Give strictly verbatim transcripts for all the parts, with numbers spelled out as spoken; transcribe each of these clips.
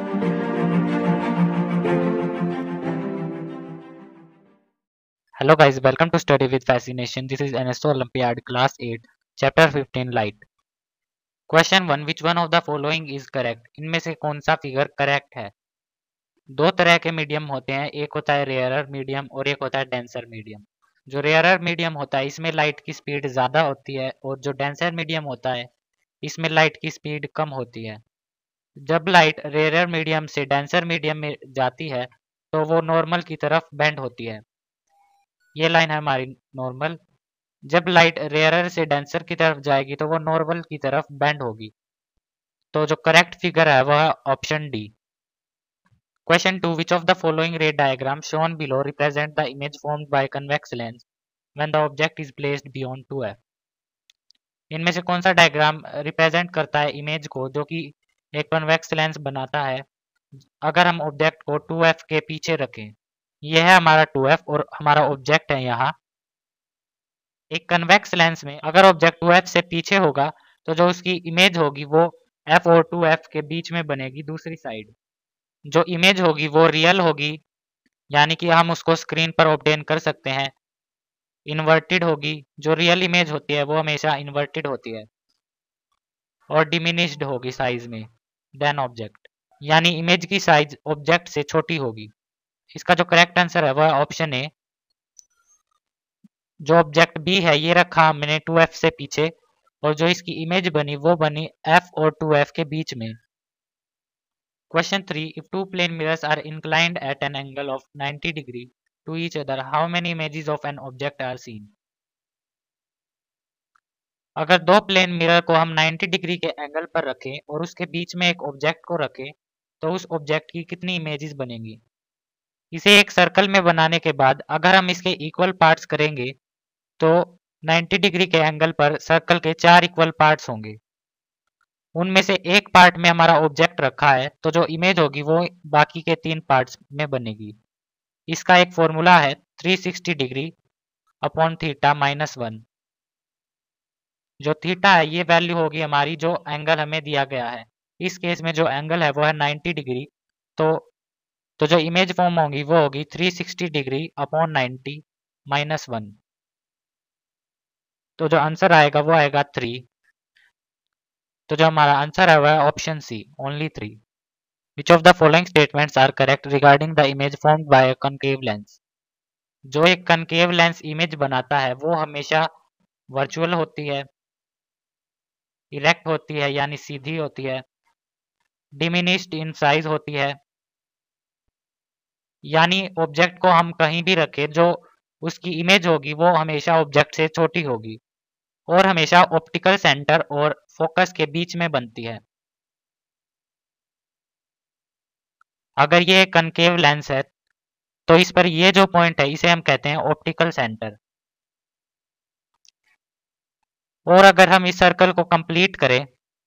Hello guys, welcome to Study with Fascination. This is N S O Olympiad Class eight, Chapter fifteen Light. Question one. Which one of the following is correct? इनमें से कौन सा figure correct है? दो तरह के medium होते हैं, एक होता है रेयरर मीडियम और एक होता है डेंसर मीडियम। जो रेयरर मीडियम होता है इसमें लाइट की स्पीड ज़्यादा होती है और जो डेंसर मीडियम होता है इसमें लाइट की स्पीड कम होती है। जब लाइट रेयरर मीडियम से डेंसर मीडियम में जाती है तो वो नॉर्मल की तरफ बेंड होती है। ये लाइन है हमारी नॉर्मल। जब लाइट रेयरर से डेंसर की तरफ जाएगी तो वो नॉर्मल की तरफ बेंड होगी। तो जो करेक्ट फिगर है वह option D. Question two. Which of the following ray diagram shown below represent the image formed by convex lens when the object is placed beyond two F? इनमें से कौन सा डायग्राम रिप्रेजेंट करता है image को जो कि एक कन्वेक्स लेंस बनाता है अगर हम ऑब्जेक्ट को टू एफ के पीछे रखें? यह है हमारा टू एफ और हमारा ऑब्जेक्ट है यहाँ। एक कन्वेक्स लेंस में अगर ऑब्जेक्ट टू एफ से पीछे होगा तो जो उसकी इमेज होगी वो एफ और टू एफ के बीच में बनेगी दूसरी साइड। जो इमेज होगी वो रियल होगी, यानी कि हम उसको स्क्रीन पर ऑब्टेन कर सकते हैं। इन्वर्टेड होगी, जो रियल इमेज होती है वो हमेशा इन्वर्टेड होती है। और डिमिनिश्ड होगी साइज में देन ऑब्जेक्ट, यानी इमेज की साइज ऑब्जेक्ट से छोटी होगी। इसका जो करेक्ट आंसर है वह ऑप्शन ए। जो ऑब्जेक्ट बी है ये रखा हमने टू एफ से पीछे और जो इसकी इमेज बनी वो बनी एफ और टू एफ के बीच में। Question three. If two plane mirrors are inclined at an angle of ninety degree to each other how many images of an object are seen? अगर दो प्लेन मिरर को हम नाइंटी डिग्री के angle पर रखें और उसके बीच में एक ऑब्जेक्ट को रखें तो उस ऑब्जेक्ट की कितनी इमेजेस बनेंगी? इसे एक सर्कल में बनाने के बाद अगर हम इसके इक्वल पार्ट्स करेंगे तो नाइंटी डिग्री के एंगल पर सर्कल के चार इक्वल पार्ट्स होंगे। उनमें से एक पार्ट में हमारा ऑब्जेक्ट रखा है तो जो इमेज होगी वो बाकी के तीन पार्ट्स में बनेगी। इसका एक फॉर्मूला है three sixty degree upon theta minus one. जो थीटा है ये वैल्यू होगी हमारी जो एंगल हमें दिया गया है। इस केस में जो एंगल है वो है नाइंटी डिग्री। तो तो जो इमेज फॉर्म होगी वो होगी three sixty degree upon ninety minus one. तो जो आंसर आएगा वो आएगा थ्री। तो जो हमारा आंसर है वह option C, only three. Which of the following statements are correct regarding the image formed by a concave lens? जो एक कनकेव लेंस इमेज बनाता है वो हमेशा वर्चुअल होती है, इरेक्ट होती है यानी सीधी होती है, डिमिनिश्ड इन साइज होती है, यानी ऑब्जेक्ट को हम कहीं भी रखें जो उसकी इमेज होगी वो हमेशा ऑब्जेक्ट से छोटी होगी, और हमेशा ऑप्टिकल सेंटर और फोकस के बीच में बनती है। अगर ये कनकेव लेंस है तो इस पर ये जो पॉइंट है इसे हम कहते हैं ऑप्टिकल सेंटर। और अगर हम इस सर्कल को कंप्लीट करें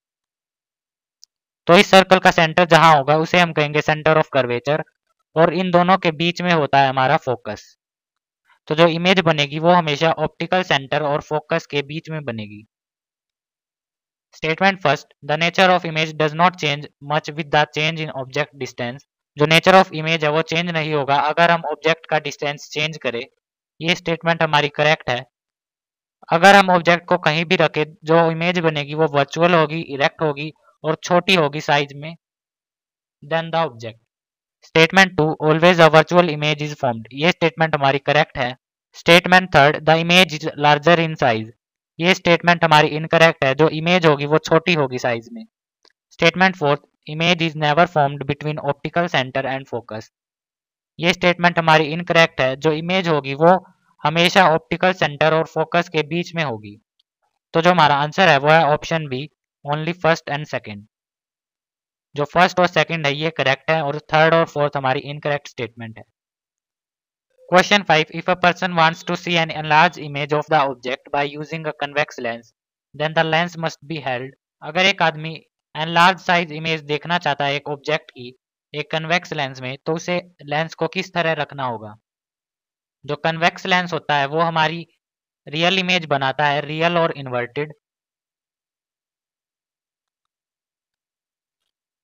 तो इस सर्कल का सेंटर जहां होगा उसे हम कहेंगे सेंटर ऑफ कर्वेचर, और इन दोनों के बीच में होता है हमारा फोकस। तो जो इमेज बनेगी वो हमेशा ऑप्टिकल सेंटर और फोकस के बीच में बनेगी। Statement first. The nature of image does not change much with the change in object distance. जो नेचर ऑफ इमेज है वो चेंज नहीं होगा अगर हम ऑब्जेक्ट का डिस्टेंस चेंज करें। ये स्टेटमेंट हमारी करेक्ट है। अगर हम ऑब्जेक्ट को कहीं भी रखें जो इमेज बनेगी वो वर्चुअल होगी, इरेक्ट होगी और छोटी होगी साइज में then the object. Statement two. Always a virtual image is formed. ये स्टेटमेंट हमारी करेक्ट है। Statement third. The image is larger in size. ये स्टेटमेंट हमारी इनकरेक्ट है, जो इमेज होगी वो छोटी होगी साइज में। Statement fourth. Image is never formed between optical centre and focus. ये स्टेटमेंट हमारी इनकरेक्ट है, जो इमेज होगी वो हमेशा ऑप्टिकल सेंटर और फोकस के बीच में होगी। तो जो हमारा आंसर है वो है option B, only first and second. जो फर्स्ट और सेकंड है ये करेक्ट है और थर्ड और फोर्थ हमारी इनकरेक्ट स्टेटमेंट है। Question five. If a person wants to see an enlarge image of the object by using a convex lens then the lens must be held. अगर एक आदमी एनलार्ज साइज इमेज देखना चाहता है एक object की एक कन्वेक्स लेंस में तो उसे लेंस को किस तरह रखना होगा? जो कन्वेक्स लेंस होता है वो हमारी रियल इमेज बनाता है, रियल और इन्वर्टेड।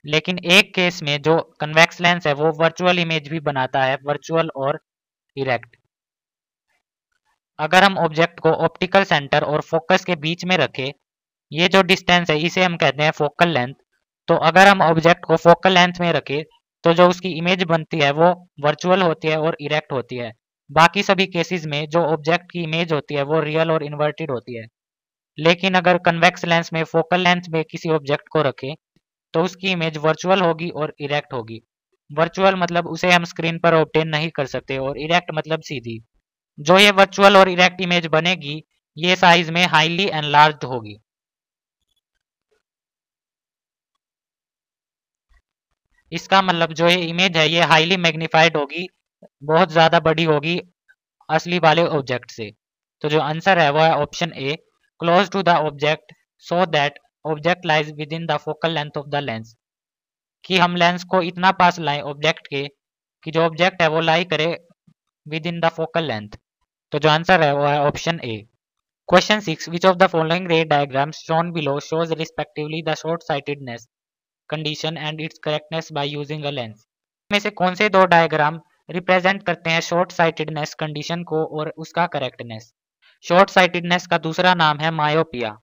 लेकिन एक केस में जो कन्वेक्स लेंस है वो वर्चुअल इमेज भी बनाता है, वर्चुअल और इरेक्ट। अगर हम ऑब्जेक्ट को ऑप्टिकल सेंटर और फोकस के बीच में रखें, ये जो डिस्टेंस है इसे हम कहते हैं फोकल लेंथ। तो अगर हम ऑब्जेक्ट को फोकल लेंथ में रखें तो जो उसकी इमेज बनती है वो वर्चुअल होती है और इरेक्ट होती है। बाकी सभी केसेस में जो ऑब्जेक्ट की इमेज होती है वो रियल और इन्वर्टेड होती है। लेकिन अगर कन्वेक्स लेंस में फोकल लेंथ में किसी ऑब्जेक्ट को रखें तो उसकी इमेज वर्चुअल होगी और इरेक्ट होगी। वर्चुअल मतलब उसे हम स्क्रीन पर ऑब्टेन नहीं कर सकते, और इरेक्ट मतलब सीधी। जो ये वर्चुअल और इरेक्ट इमेज बनेगी ये साइज में हाईली एनलार्ज्ड होगी। इसका मतलब जो ये इमेज है ये हाईली मैग्नीफाइड होगी, बहुत ज़्यादा बड़ी होगी असली वाले ऑब्जेक्ट से। तो जो आंसर है वो है option A, close to the object so that object lies within the focal length of the lens. कि हम लेंस को इतना पास लाएं ऑब्जेक्ट के कि जो ऑब्जेक्ट है वो लाई करे within the focal length. तो जो आंसर है वो है option A. Question six, which of the following ray diagrams shown below shows respectively the short sightedness condition and its correctness by using a lens. में से कौन से दो डायग्राम रिप्रेजेंट करते हैं शॉर्ट साइटेडनेस कंडीशन को और उसका करेक्टनेस? शॉर्ट साइटेडनेस का दूसरा नाम है मायोपिया।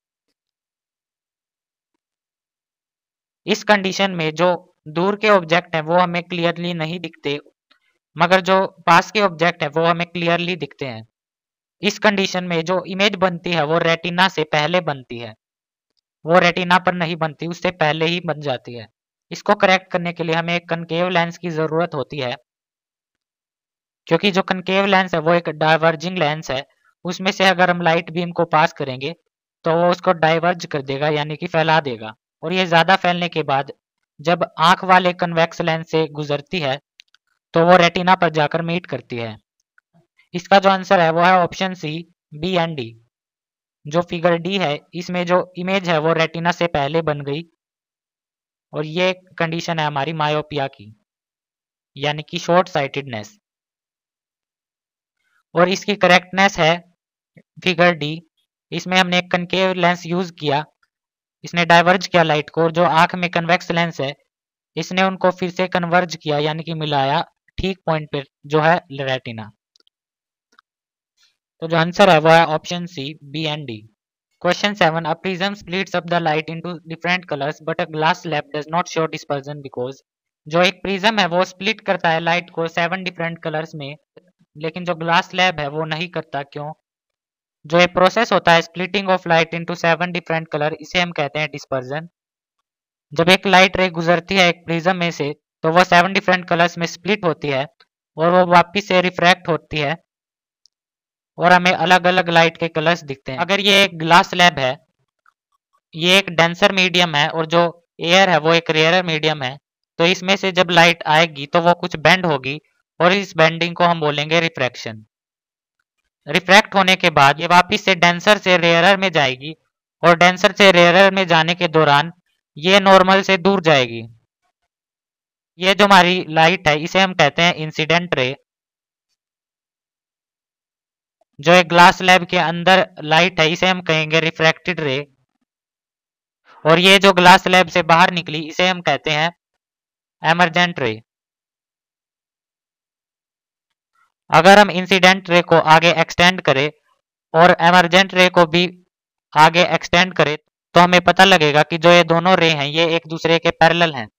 इस कंडीशन में जो दूर के ऑब्जेक्ट हैं वो हमें क्लियरली नहीं दिखते, मगर जो पास के ऑब्जेक्ट है वो हमें क्लियरली दिखते हैं। इस कंडीशन में जो इमेज बनती है वो रेटिना से पहले बनती है, वो रेटिना पर नहीं बनती, उससे पहले ही बन जाती है। इसको करेक्ट करने के लिए हमें एक कनकेव लेंस की जरूरत होती है, क्योंकि जो कनकेव लेंस है वो एक डाइवर्जिंग लेंस है। उसमें से अगर हम लाइट बीम को पास करेंगे तो वो उसको डाइवर्ज कर देगा, यानी कि फैला देगा। और ये ज्यादा फैलने के बाद जब आंख वाले कन्वेक्स लेंस से गुजरती है तो वो रेटिना पर जाकर मीट करती है। इसका जो आंसर है वो है option C, B and D. जो फिगर डी है इसमें जो इमेज है वो रेटिना से पहले बन गई, और ये कंडीशन है हमारी मायोपिया की, यानी कि शॉर्ट साइटेडनेस। और इसकी करेक्टनेस है फिगर डी। इसमें हमने एक कनकेव लेंस यूज किया, इसने डाइवर्ज किया लाइट को, और जो आंख में कन्वेक्स लेंस है इसने उनको फिर से कन्वर्ज किया, यानी कि मिलाया ठीक पॉइंट पे जो है रेटिना। तो जो आंसर है वो है option C, B and D. Question seven, a prism splits up the light into different colors but a glass slab does not show dispersion because। जो एक प्रिज्म है वो स्प्लिट करता है लाइट को सेवन डिफरेंट कलर्स में, लेकिन जो ग्लास स्लैब है वो नहीं करता, क्यों? जो ये प्रोसेस होता है splitting of light into seven different colour, इसे हम कहते हैं डिस्पर्जन। जब एक लाइट रे गुजरती है एक प्रिज्म में से तो वो सेवन डिफरेंट कलर्स में स्प्लिट होती है और वो वापिस से रिफ्रैक्ट होती है, और हमें अलग अलग लाइट के कलर्स दिखते हैं। अगर ये एक ग्लास स्लैब है, ये एक डेंसर मीडियम है और जो एयर है वो एक रेयर मीडियम है, तो इसमें से जब लाइट आएगी तो वो कुछ बेंड होगी, और इस बेंडिंग को हम बोलेंगे रिफ्रैक्शन। रिफ्रैक्ट होने के बाद ये वापस से डेंसर से रेयरर में जाएगी, और डेंसर से रेयरर में जाने के दौरान ये नॉर्मल से दूर जाएगी। ये जो हमारी लाइट है इसे हम कहते हैं इंसिडेंट रे। जो एक ग्लास स्लैब के अंदर लाइट है इसे हम कहेंगे रिफ्रैक्टेड रे, और ये जो ग्लास स्लैब से बाहर निकली इसे हम कहते हैं एमरजेंट रे। अगर हम इंसिडेंट रे को आगे एक्सटेंड करें और एमरजेंट रे को भी आगे एक्सटेंड करें तो हमें पता लगेगा कि जो ये दोनों रे हैं ये एक दूसरे के पैरेलल हैं।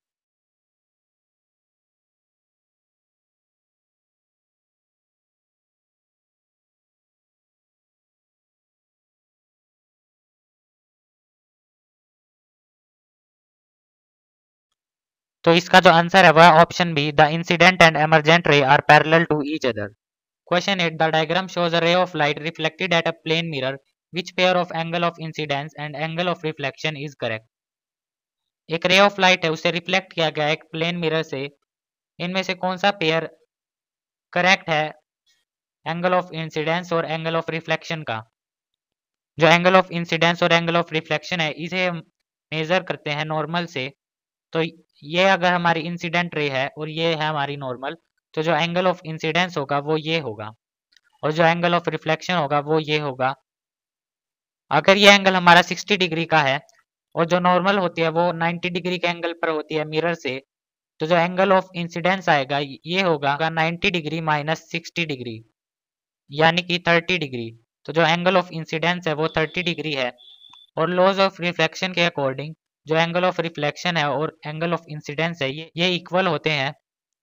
तो इसका जो आंसर है वह option B, the incident and emergent ray are parallel to each other. Question eight, the diagram shows a ray of light reflected at a plane mirror, which pair of angle of incidence and angle of reflection is correct. एक ray of light है उसे reflect किया गया एक plane mirror से, इनमें से कौन सा पेयर करेक्ट है एंगल ऑफ इंसिडेंस और एंगल ऑफ रिफ्लेक्शन का? जो एंगल ऑफ इंसिडेंस और एंगल ऑफ रिफ्लेक्शन है इसे हम मेजर करते हैं नॉर्मल से। तो ये अगर हमारी इंसिडेंट रे है और ये है हमारी नॉर्मल, तो जो एंगल ऑफ इंसिडेंस होगा वो ये होगा, और जो एंगल ऑफ रिफ्लेक्शन होगा वो ये होगा। अगर ये एंगल हमारा सिक्सटी डिग्री का है और जो नॉर्मल होती है वो नाइन्टी डिग्री के एंगल पर होती है मिरर से। तो जो एंगल ऑफ इंसिडेंस आएगा ये होगा ninety degree minus sixty degree, यानी कि थर्टी डिग्री। तो जो एंगल ऑफ इंसिडेंस है वो थर्टी डिग्री है। और लॉज ऑफ रिफ्लेक्शन के अकॉर्डिंग जो एंगल ऑफ रिफ्लेक्शन है और एंगल ऑफ इंसिडेंस है ये ये इक्वल होते हैं।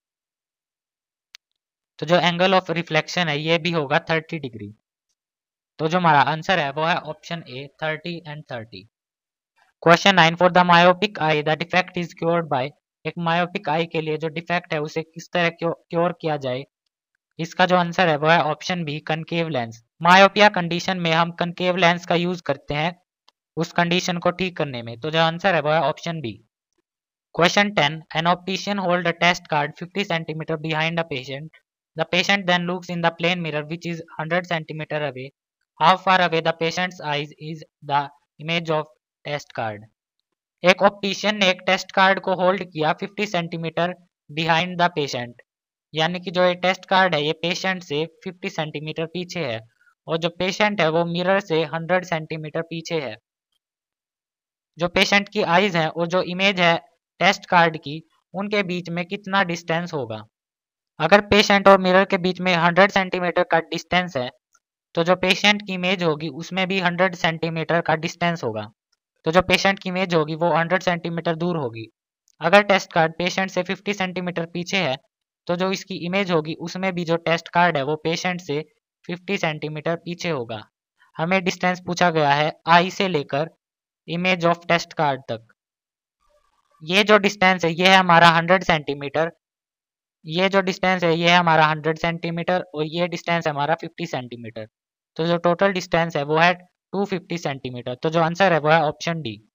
तो जो एंगल ऑफ रिफ्लेक्शन है ये भी होगा थर्टी डिग्री। तो जो हमारा आंसर है वो है option A thirty and thirty. Question nine, for the myopic eye the defect is cured by. एक मायोपिक आई के लिए जो डिफेक्ट है उसे किस तरह क्योर किया जाए। इसका जो आंसर है वो है option B concave lens. Myopia condition में हम कनकेव लेंस का यूज करते हैं उस कंडीशन को ठीक करने में। तो जो आंसर है वो है option B. Question ten, an optician hold a test card fifty centimetre behind a patient. The patient then looks in the plane mirror which is hundred centimetre away. How far away the patient's eyes is the image of test card. एक optician ने एक test card को hold किया fifty centimetre behind the patient, यानी कि जो ये test card है ये पेशेंट से फिफ्टी सेंटीमीटर पीछे है और जो पेशेंट है वो मिरर से हंड्रेड सेंटीमीटर पीछे है। जो पेशेंट की आईज है और जो इमेज है टेस्ट कार्ड की उनके बीच में कितना डिस्टेंस होगा। अगर पेशेंट और मिरर के बीच में हंड्रेड सेंटीमीटर का डिस्टेंस है तो जो पेशेंट की इमेज होगी उसमें भी हंड्रेड सेंटीमीटर का डिस्टेंस होगा। तो जो पेशेंट की इमेज होगी वो हंड्रेड सेंटीमीटर दूर होगी। अगर टेस्ट कार्ड पेशेंट से फिफ्टी सेंटीमीटर पीछे है तो जो इसकी इमेज होगी उसमें भी जो टेस्ट कार्ड है वो पेशेंट से फिफ्टी सेंटीमीटर पीछे होगा। हमें डिस्टेंस पूछा गया है आई से लेकर इमेज ऑफ टेस्ट कार्ड तक। ये जो डिस्टेंस है ये है हमारा हंड्रेड सेंटीमीटर। ये जो डिस्टेंस है ये है हमारा हंड्रेड सेंटीमीटर और ये डिस्टेंस है हमारा फिफ्टी सेंटीमीटर। तो जो टोटल डिस्टेंस है वो है टू फिफ्टी सेंटीमीटर। तो जो आंसर है वो है ऑप्शन डी।